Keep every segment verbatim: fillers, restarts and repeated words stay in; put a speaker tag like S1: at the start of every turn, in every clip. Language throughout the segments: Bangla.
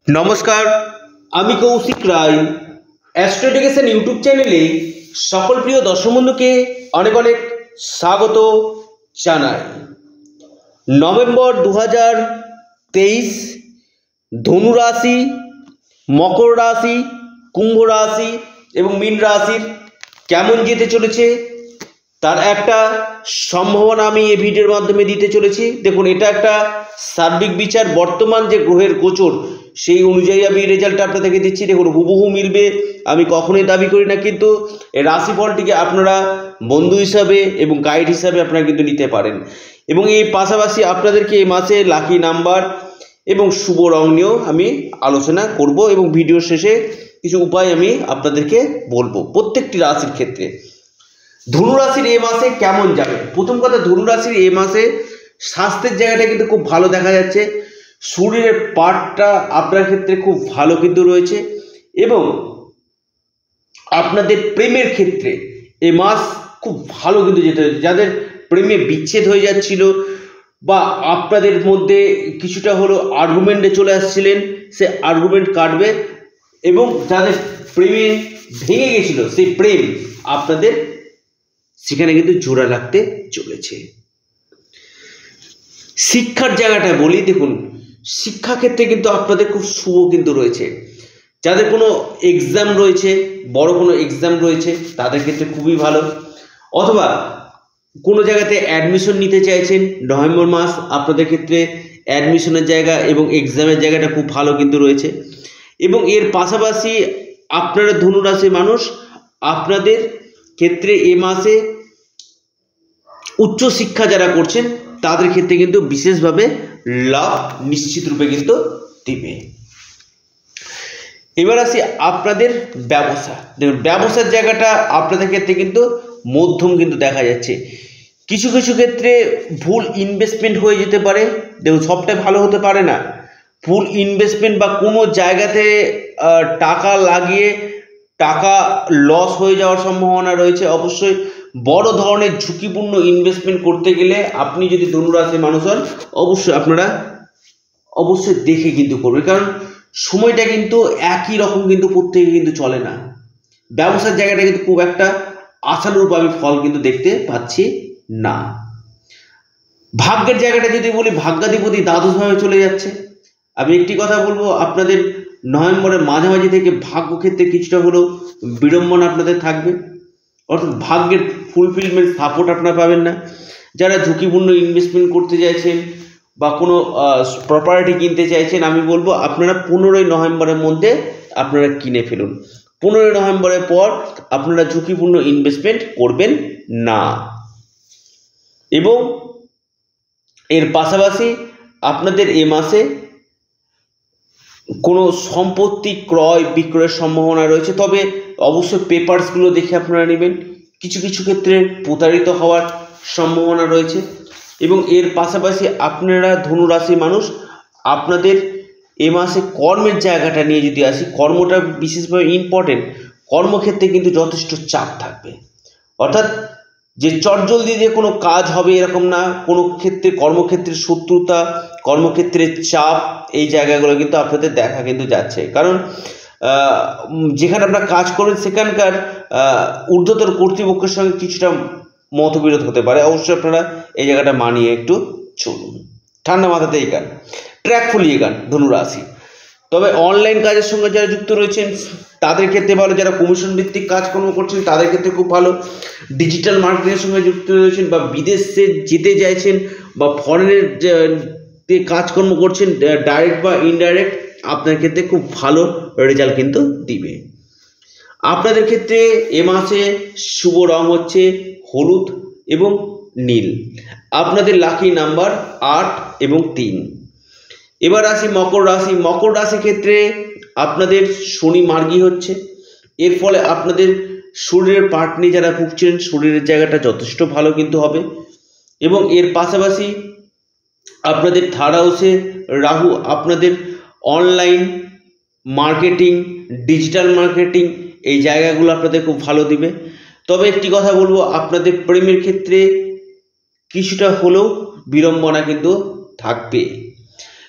S1: নমস্কার, আমি Koushik Roy. Astro education YouTube চ্যানেলে সকল প্রিয় দর্শক বন্ধুকে অনেক অনেক স্বাগত জানাই। নভেম্বর দু হাজার তেইশ ধনু রাশি, মকর রাশি, কুম্ভ রাশি এবং মীন রাশির কেমন যেতে চলেছে তার একটা সম্ভাবনা আমি এই ভিডিওর মাধ্যমে দিতে চলেছি। দেখুন, এটা একটা সার্বিক বিচার, বর্তমান যে গ্রহের গোচর সেই অনুযায়ী আমি রেজাল্ট আপনাদেরকে দিচ্ছি। দেখুন, হুবহু মিলবে আমি কখনোই দাবি করি না, কিন্তু এই রাশিফলটিকে আপনারা বন্ধু হিসাবে এবং গাইড হিসাবে আপনারা কিন্তু নিতে পারেন। এবং এই পাশাপাশি আপনাদেরকে এই মাসে লাকি নাম্বার এবং শুভ রং নিয়েও আমি আলোচনা করব এবং ভিডিও শেষে কিছু উপায় আমি আপনাদেরকে বলবো প্রত্যেকটি রাশির ক্ষেত্রে। ধনুরাশির এ মাসে কেমন যাবে? প্রথম কথা, ধনুরাশির এ মাসে স্বাস্থ্যের জায়গাটা কিন্তু খুব ভালো দেখা যাচ্ছে। শরীরের পার্টটা আপনার ক্ষেত্রে খুব ভালো কিন্তু রয়েছে এবং আপনাদের প্রেমের ক্ষেত্রে এ মাস খুব ভালো কিন্তু যেতে হয়েছে। যাদের প্রেমে বিচ্ছেদ হয়ে যাচ্ছিল বা আপনাদের মধ্যে কিছুটা হলো আর্গুমেন্টে চলে আসছিলেন, সে আর্গুমেন্ট কাটবে এবং যাদের প্রেমে ভেঙে গেছিল সেই প্রেম আপনাদের সেখানে কিন্তু জোড়া লাগতে চলেছে। শিক্ষার জায়গাটা বলি, দেখুন শিক্ষাক্ষেত্রে কিন্তু আপনাদের খুব শুভ কিন্তু রয়েছে। যাদের কোনো এক্সাম রয়েছে, বড় কোনো এক্সাম রয়েছে, তাদের ক্ষেত্রে খুবই ভালো। অথবা কোনো জায়গাতে অ্যাডমিশন নিতে চাইছেন, নভেম্বর মাস আপনাদের ক্ষেত্রে অ্যাডমিশনের জায়গা এবং এক্সামের জায়গাটা খুব ভালো কিন্তু রয়েছে। এবং এর পাশাপাশি আপনারা ধনুরাশির মানুষ, আপনাদের ক্ষেত্রে এ মাসে উচ্চশিক্ষা যারা করছেন তাদের ক্ষেত্রে কিন্তু বিশেষভাবে লাভ নিশ্চিত রূপে কিন্তু দিবে। এবার আসি আপনাদের ব্যবসা। দেখুন, ব্যবসার জায়গাটা আপনাদের ক্ষেত্রে কিন্তু মধ্যম কিন্তু দেখা যাচ্ছে। কিছু কিছু ক্ষেত্রে ভুল ইনভেস্টমেন্ট হয়ে যেতে পারে। দেখুন, সবটাই ভালো হতে পারে না। ভুল ইনভেস্টমেন্ট বা কোনো জায়গাতে টাকা লাগিয়ে টাকা লস হয়ে যাওয়ার সম্ভাবনা রয়েছে। অবশ্যই বড় ধরনের ঝুঁকিপূর্ণ ইনভেস্টমেন্ট করতে গেলে আপনি যদি ধনুরাশির মানুষ হন, অবশ্যই আপনারা অবশ্যই দেখে কিন্তু করবেন, কারণ সময়টা কিন্তু একই রকম কিন্তু প্রত্যেকে কিন্তু চলে না। ব্যবসার জায়গাটা কিন্তু খুব একটা আশানুরূপ আমি ফল কিন্তু দেখতে পাচ্ছি না। ভাগ্যের জায়গাটা যদি বলি, ভাগ্যাধিপতি দ্বাদশভাবে চলে যাচ্ছে। আমি একটি কথা বলবো, আপনাদের নভেম্বরের মাঝামাঝি থেকে ভাগ্য ক্ষেত্রে কিছুটা হলেও বিড়ম্বনা আপনাদের থাকবে, অর্থাৎ ভাগ্যের ফুলফিলমেন্ট সাপোর্ট আপনারা পাবেন না। যারা ঝুঁকিপূর্ণ ইনভেস্টমেন্ট করতে চাইছেন বা কোনো প্রপার্টি কিনতে চাইছেন, আমি বলবো আপনারা পনেরোই নভেম্বরের মধ্যে আপনারা কিনে ফেলুন। পনেরোই নভেম্বরের পর আপনারা ঝুঁকিপূর্ণ ইনভেস্টমেন্ট করবেন না। এবং এর পাশাপাশি আপনাদের এ মাসে কোনো সম্পত্তি ক্রয় বিক্রয়ের সম্ভাবনা রয়েছে, তবে অবশ্যই পেপারসগুলো দেখে আপনারা নেবেন। কিছু কিছু ক্ষেত্রে প্রতারিত হওয়ার সম্ভাবনা রয়েছে। এবং এর পাশাপাশি আপনারা ধনুরাশির মানুষ, আপনাদের এ মাসে কর্মের জায়গাটা নিয়ে যদি আসি, কর্মটা বিশেষভাবে ইম্পর্টেন্ট। কর্মক্ষেত্রে কিন্তু যথেষ্ট চাপ থাকবে, অর্থাৎ যে চটজলদি যে কোনো কাজ হবে এরকম না। কোনো ক্ষেত্রে কর্মক্ষেত্রে শত্রুতা, কর্মক্ষেত্রে চাপ, এই জায়গাগুলো কিন্তু আপনাদের দেখা কিন্তু যাচ্ছে। কারণ যেখানে আপনারা কাজ করেন সেখানকার ঊর্ধ্বতর কর্তৃপক্ষের সঙ্গে কিছুটা মতবিরোধ হতে পারে। অবশ্যই আপনারা এই জায়গাটা মানিয়ে একটু চলুন, ঠান্ডা মাথাতেই গান, ট্র্যাক ফুলিয়ে গান ধনুরাশি। তবে অনলাইন কাজের সঙ্গে যারা যুক্ত রয়েছেন তাদের ক্ষেত্রে ভালো। যারা কমিশন ভিত্তিক কাজকর্ম করছেন তাদের ক্ষেত্রে খুব ভালো। ডিজিটাল মার্কেটিংয়ের সঙ্গে যুক্ত রয়েছেন বা বিদেশে যেতে চাইছেন বা ফরেনের কাজকর্ম করছেন, ডাইরেক্ট বা ইনডাইরেক্ট, আপনার ক্ষেত্রে খুব ভালো রেজাল্ট কিন্তু দিবে। আপনাদের ক্ষেত্রে এ মাসে শুভ রং হচ্ছে হলুদ এবং নীল। আপনাদের লাকি নাম্বার আট এবং তিন। এবার আসি মকর রাশি। মকর রাশির ক্ষেত্রে আপনাদের শনি মার্গী হচ্ছে। এর ফলে আপনাদের শরীরের পার্ট নিয়ে যারা ভুগছেন, শরীরের জায়গাটা যথেষ্ট ভালো কিন্তু হবে। এবং এর পাশাপাশি আপনাদের থার্ড হাউসে রাহু আপনাদের অনলাইন মার্কেটিং, ডিজিটাল মার্কেটিং, এই জায়গাগুলো আপনাদের খুব ভালো দিবে। তবে একটি কথা বলবো, আপনাদের প্রেমের ক্ষেত্রে কিছুটা হলেও বিড়ম্বনা কিন্তু থাকবে।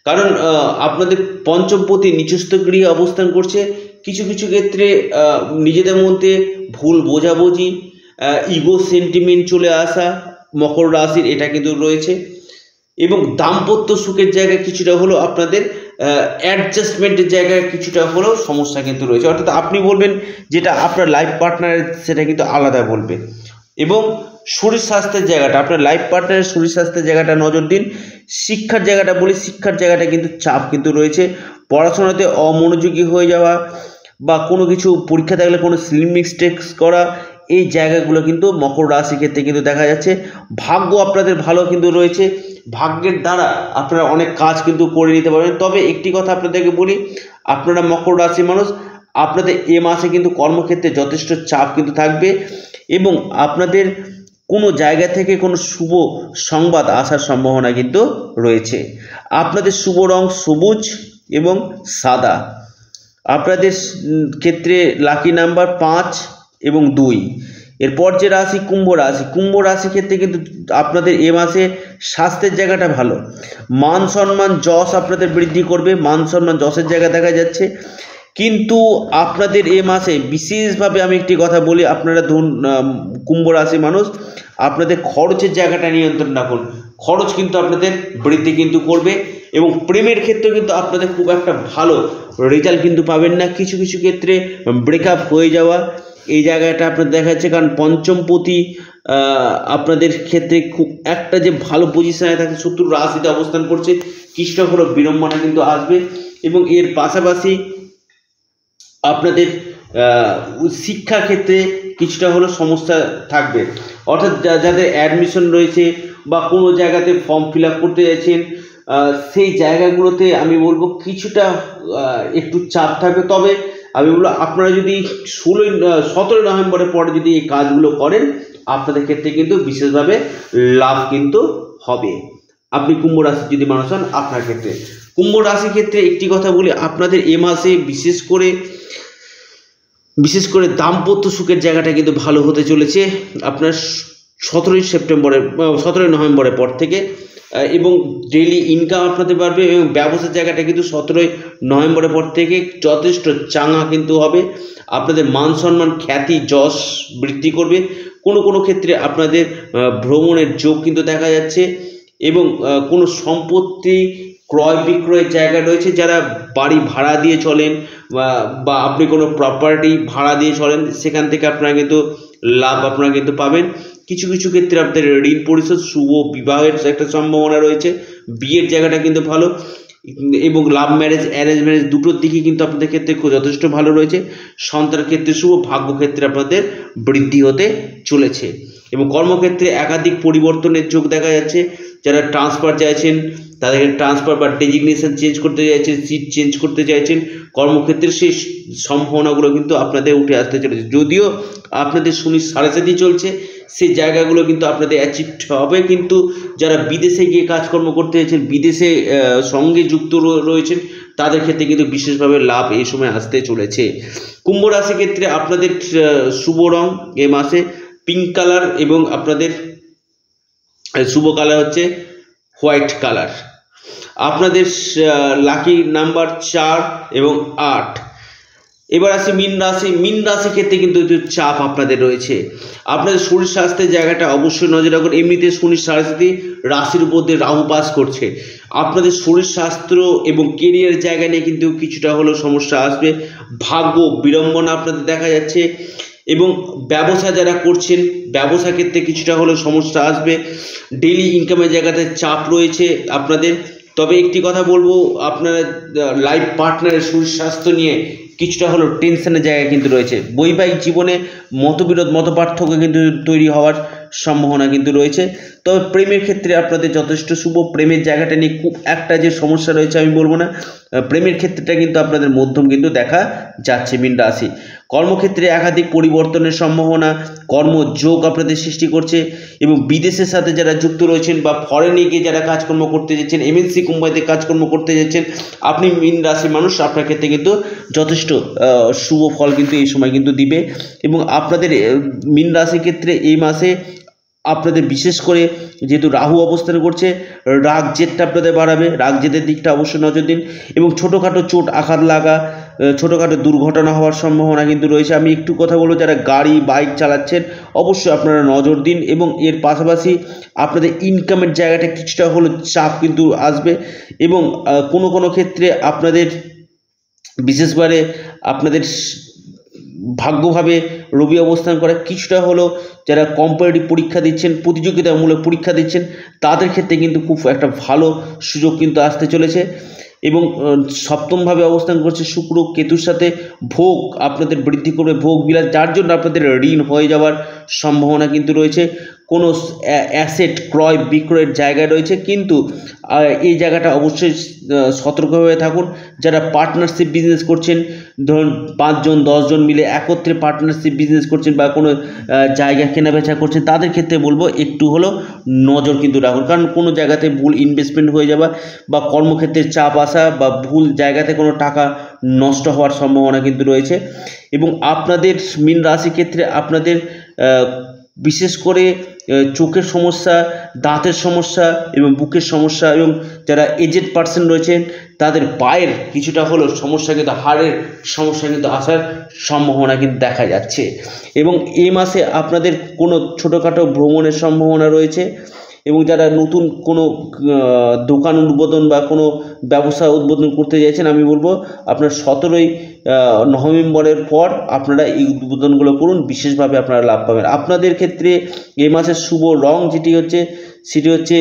S1: কারণ আপনাদের পঞ্চমপতি নিচস্থ গৃহে অবস্থান করছে। কিছু কিছু ক্ষেত্রে নিজেদের মধ্যে ভুল বোঝাবুঝি, ইগো সেন্টিমেন্ট চলে আসা মকর রাশির এটা কিন্তু রয়েছে। এবং দাম্পত্য সুখের জায়গায় কিছুটা হলো আপনাদের অ্যাডজাস্টমেন্টের জায়গায় কিছুটা হলেও সমস্যা কিন্তু রয়েছে। অর্থাৎ আপনি বলবেন যেটা আপনার লাইফ পার্টনারের সেটা কিন্তু আলাদা বলবে। এবং শরীর স্বাস্থ্যের জায়গাটা, আপনার লাইফ পার্টনারের শরীর স্বাস্থ্যের জায়গাটা নজর দিন। শিক্ষার জায়গাটা বলি, শিক্ষার জায়গাটা কিন্তু চাপ কিন্তু রয়েছে। পড়াশোনাতে অমনোযোগী হয়ে যাওয়া বা কোনো কিছু পরীক্ষা থাকলে কোনো স্লিম মিস্টেকস করা, এই জায়গাগুলো কিন্তু মকর রাশি ক্ষেত্রে কিন্তু দেখা যাচ্ছে। ভাগ্য আপনাদের ভালো কিন্তু রয়েছে, ভাগ্যের দ্বারা আপনারা অনেক কাজ কিন্তু করে নিতে পারবেন। তবে একটি কথা আপনাদেরকে বলি, আপনারা মকর রাশি মানুষ, আপনাদের এ মাসে কিন্তু কর্মক্ষেত্রে যথেষ্ট চাপ কিন্তু থাকবে এবং আপনাদের কোনো জায়গা থেকে কোনো শুভ সংবাদ আসার সম্ভাবনা কিন্তু রয়েছে। আপনাদের শুভ রং সবুজ এবং সাদা। আপনাদের ক্ষেত্রে লাকি নাম্বার পাঁচ এবং দুই। এরপর যে রাশি কুম্ভ রাশি, কুম্ভ রাশি ক্ষেত্রে কিন্তু আপনাদের এ মাসে স্বাস্থ্যের জায়গাটা ভালো, মান সম্মান যশ আপনাদের বৃদ্ধি করবে, মান সম্মান যশের জায়গা দেখা যাচ্ছে। কিন্তু আপনাদের এ মাসে বিশেষভাবে আমি একটি কথা বলি, আপনারা ধরুন কুম্ভ রাশি মানুষ, আপনাদের খরচের জায়গাটা নিয়ন্ত্রণ রাখুন। খরচ কিন্তু আপনাদের বৃদ্ধি কিন্তু করবে এবং প্রেমের ক্ষেত্রে কিন্তু আপনাদের খুব একটা ভালো রেজাল্ট কিন্তু পাবেন না। কিছু কিছু ক্ষেত্রে ব্রেকআপ হয়ে যাওয়া, এই জায়গাটা আপনাদের দেখা যাচ্ছে। কারণ পঞ্চমপতি আপনাদের ক্ষেত্রে খুব একটা যে ভালো পজিশনে থাকে, শত্রু রাশিতে অবস্থান করছে, কিছুটা হলো বিড়ম্বনা কিন্তু আসবে। এবং এর পাশাপাশি আপনাদের শিক্ষা ক্ষেত্রে কিছুটা হলো সমস্যা থাকবে। অর্থাৎ যাদের অ্যাডমিশন রয়েছে বা কোনো জায়গাতে ফর্ম ফিল আপ করতে যাচ্ছেন, সেই জায়গাগুলোতে আমি বলবো কিছুটা একটু চাপ থাকবে। তবে আমি বলবো আপনারা যদি ষোলোই সতেরোই নভেম্বরের পরে যদি এই কাজগুলো করেন, আপনাদের ক্ষেত্রে কিন্তু বিশেষভাবে লাভ কিন্তু হবে। আপনি কুম্ভ রাশি যদি মানুষ হন, আপনার ক্ষেত্রে কুম্ভ রাশির ক্ষেত্রে একটি কথা বলি, আপনাদের এ মাসে বিশেষ করে বিশেষ করে দাম্পত্য সুখের জায়গাটা কিন্তু ভালো হতে চলেছে আপনার সতেরোই সেপ্টেম্বরের সতেরোই নভেম্বরের পর থেকে। এবং ডেইলি ইনকাম আপনাদের বাড়বে এবং ব্যবসার জায়গাটা কিন্তু সতেরোই নভেম্বরের পর থেকে যথেষ্ট চাঙা কিন্তু হবে। আপনাদের মান সম্মান খ্যাতি যশ বৃদ্ধি করবে। কোনো কোনো ক্ষেত্রে আপনাদের ভ্রমণের যোগ কিন্তু দেখা যাচ্ছে এবং কোনো সম্পত্তি ক্রয় বিক্রয়ের জায়গা রয়েছে। যারা বাড়ি ভাড়া দিয়ে চলেন বা আপনি কোনো প্রপার্টি ভাড়া দিয়ে চলেন, সেখান থেকে আপনারা কিন্তু লাভ আপনারা কিন্তু পাবেন। কিছু কিছু ক্ষেত্রে আপনাদের ঋণ পরিশোধ, শুভ বিবাহের একটা সম্ভাবনা রয়েছে, বিয়ের জায়গাটা কিন্তু ভালো এবং লাভ ম্যারেজ অ্যারেঞ্জ ম্যারেজ দুটোর দিকে কিন্তু আপনাদের ক্ষেত্রে যথেষ্ট ভালো রয়েছে। সন্তানের ক্ষেত্রে শুভ, ভাগ্য ক্ষেত্রে আপনাদের বৃদ্ধি হতে চলেছে এবং কর্মক্ষেত্রে একাধিক পরিবর্তনের যোগ দেখা যাচ্ছে। যারা ট্রান্সফার চাইছেন, তাদেরকে ট্রান্সফার বা ডেজিগনেশন চেঞ্জ করতে চাইছেন, সিট চেঞ্জ করতে চাইছেন, কর্মক্ষেত্রে সেই সম্ভাবনাগুলো কিন্তু আপনাদের উঠে আসতে চলেছে। যদিও আপনাদের শনি সাড়ে সাতই চলছে, সেই জায়গাগুলো কিন্তু আপনাদের অ্যাচিভ হবে। কিন্তু যারা বিদেশে গিয়ে কাজকর্ম করতে চাইছেন, বিদেশে সঙ্গে যুক্ত রয়েছেন, তাদের ক্ষেত্রে কিন্তু বিশেষভাবে লাভ এই সময় আসতে চলেছে। কুম্ভ রাশির ক্ষেত্রে আপনাদের শুভ রং এ মাসে পিঙ্ক কালার এবং আপনাদের শুভ কালার হচ্ছে হোয়াইট কালার। আপনাদের লাকি নাম্বার চার এবং আট। এবার আসি মীন রাশি। মীন রাশির ক্ষেত্রে কিন্তু একটু চাপ আপনাদের রয়েছে। আপনাদের শরীর স্বাস্থ্যের জায়গাটা অবশ্যই নজর রাখুন। এমনিতে শনি সাড়ে সাতই রাশির উপর দিয়ে রাহু পাস করছে, আপনাদের শরীর স্বাস্থ্য এবং কেরিয়ারের জায়গা নিয়ে কিন্তু কিছুটা হলেও সমস্যা আসবে। ভাগ্য বিড়ম্বনা আপনাদের দেখা যাচ্ছে এবং ব্যবসা যারা করছেন, ব্যবসা ক্ষেত্রে কিছুটা হলেও সমস্যা আসবে। ডেইলি ইনকামের জায়গাতে চাপ রয়েছে আপনাদের। তবে একটি কথা বলবো, আপনারা লাইফ পার্টনারের শরীর স্বাস্থ্য নিয়ে কিছুটা হলো টেনশনের জায়গা কিন্তু রয়েছে। বৈবাহিক জীবনে মতবিরোধ মত পার্থক্য কিন্তু তৈরি হওয়ার সম্ভাবনা কিন্তু রয়েছে। তবে প্রেমের ক্ষেত্রে আপনাদের যথেষ্ট শুভ। প্রেমের জায়গাটা নিয়ে খুব একটা যে সমস্যা রয়েছে আমি বলবো না, প্রেমের ক্ষেত্রটা কিন্তু আপনাদের মধ্যম কিন্তু দেখা যাচ্ছে মীন রাশি। কর্মক্ষেত্রে একাধিক পরিবর্তনের সম্ভাবনা, কর্মযোগ আপনাদের সৃষ্টি করছে এবং বিদেশের সাথে যারা যুক্ত রয়েছেন বা ফরেনে গিয়ে যারা কাজকর্ম করতে যাচ্ছেন, এমএনসি কোম্পানিতে কাজকর্ম করতে যাচ্ছেন, আপনি মীন রাশি মানুষ, আপনার ক্ষেত্রে কিন্তু যথেষ্ট শুভ ফল কিন্তু এই সময় কিন্তু দিবে। এবং আপনাদের মীন রাশির ক্ষেত্রে এই মাসে আপনাদের বিশেষ করে যেহেতু রাহু অবস্থান করছে, রাগ জেদটা আপনাদের বাড়াবে, রাগ জেদের দিকটা অবশ্যই নজর দিন। এবং ছোটোখাটো চোট আঘাত লাগা, ছোটোখাটো দুর্ঘটনা হওয়ার সম্ভাবনা কিন্তু রয়েছে। আমি একটু কথা বলবো, যারা গাড়ি বাইক চালাচ্ছেন অবশ্যই আপনারা নজর দিন। এবং এর পাশাপাশি আপনাদের ইনকামের জায়গাটা কিছুটা হলো চাপ কিন্তু আসবে। এবং কোনো কোনো ক্ষেত্রে আপনাদের বিশেষভাবে আপনাদের ভাগ্যভাবে রবি অবস্থান করে, কিছুটা হলো যারা কম্পারেটিভ পরীক্ষা দিচ্ছেন, প্রতিযোগিতামূলক পরীক্ষা দিচ্ছেন, তাদের ক্ষেত্রে কিন্তু খুব একটা ভালো সুযোগ কিন্তু আসতে চলেছে। এবং সপ্তমভাবে অবস্থান করছে শুক্র কেতুর সাথে, ভোগ আপনাদের বৃদ্ধি করবে, ভোগ বিলাস, যার জন্য আপনাদের ঋণ হয়ে যাওয়ার সম্ভাবনা কিন্তু রয়েছে। কোনো অ্যাসেট ক্রয় বিক্রয়ের জায়গায় রয়েছে, কিন্তু এই জায়গাটা অবশ্যই সতর্কভাবে থাকুন। যারা পার্টনারশিপ বিজনেস করছেন, ধরুন পাঁচজন দশজন মিলে একত্রে পার্টনারশিপ বিজনেস করছেন বা কোনো জায়গা কেনাবেচা করছেন, তাদের ক্ষেত্রে বলবো একটু হলো নজর কিন্তু রাখুন। কারণ কোনো জায়গাতে ভুল ইনভেস্টমেন্ট হয়ে যাওয়া বা কর্মক্ষেত্রে চাপ আসা বা ভুল জায়গাতে কোনো টাকা নষ্ট হওয়ার সম্ভাবনা কিন্তু রয়েছে। এবং আপনাদের মীন রাশি ক্ষেত্রে আপনাদের বিশেষ করে চোখের সমস্যা, দাঁতের সমস্যা এবং বুকের সমস্যা, এবং যারা এজেড পার্সন রয়েছেন তাদের পায়ের কিছুটা হলো সমস্যা কিন্তু হাড়ের সমস্যা কিন্তু আসার সম্ভাবনা কিন্তু দেখা যাচ্ছে। এবং এই মাসে আপনাদের কোনো ছোটোখাটো ভ্রমণের সম্ভাবনা রয়েছে। এবং যারা নতুন কোনো দোকান উদ্বোধন বা কোনো ব্যবসা উদ্বোধন করতে চাইছেন, আমি বলবো আপনার সতেরোই নভেম্বরের পর আপনারা এই উদ্বোধনগুলো করুন, বিশেষভাবে আপনারা লাভ পাবেন। আপনাদের ক্ষেত্রে এই মাসের শুভ রং যেটি হচ্ছে সেটি হচ্ছে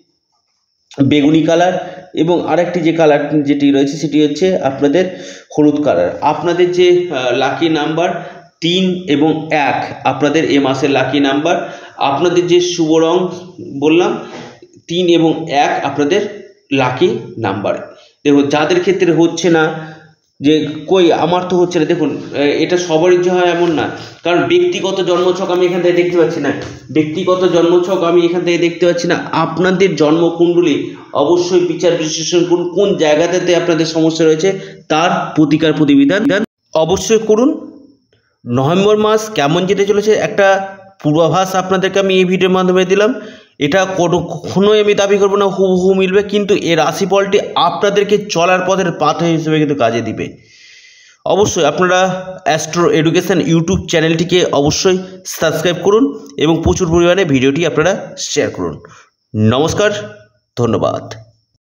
S1: বেগুনি কালার, এবং আরেকটি যে কালার যেটি রয়েছে সেটি হচ্ছে আপনাদের হলুদ কালার। আপনাদের যে লাকি নাম্বার তিন এবং এক আপনাদের এ মাসের লাকি নাম্বার। আপনাদের যে শুভ রং বললাম তিন এবং এক আপনাদের লাকি নাম্বার। দেখুন যাদের ক্ষেত্রে হচ্ছে না যে কই আমার তো হচ্ছে না, দেখুন এটা সবারই যে হয় এমন না, কারণ ব্যক্তিগত জন্মছক আমি এখান থেকে দেখতে পাচ্ছি না, ব্যক্তিগত জন্মছক আমি এখান থেকে দেখতে পাচ্ছি না। আপনাদের জন্মকুণ্ডলী অবশ্যই বিচার বিশ্লেষণ করুন, কোন জায়গাটাতে আপনাদের সমস্যা রয়েছে তার প্রতিকার প্রতিবিধান অবশ্যই করুন। নভেম্বর মাস কেমন যেতে চলেছে একটা পূর্বাভাস আপনাদেরকে আমি এই ভিডিওর মাধ্যমে দিলাম। এটা কখনোই আমি দাবি করবো না হুবহু মিলবে, কিন্তু এর রাশিফলটি আপনাদেরকে চলার পথের পাথর হিসেবে কিন্তু কাজে দিবে। অবশ্যই আপনারা অ্যাস্ট্রো এডুকেশন ইউটিউব চ্যানেলটিকে অবশ্যই সাবস্ক্রাইব করুন এবং প্রচুর পরিমাণে ভিডিওটি আপনারা শেয়ার করুন। নমস্কার, ধন্যবাদ।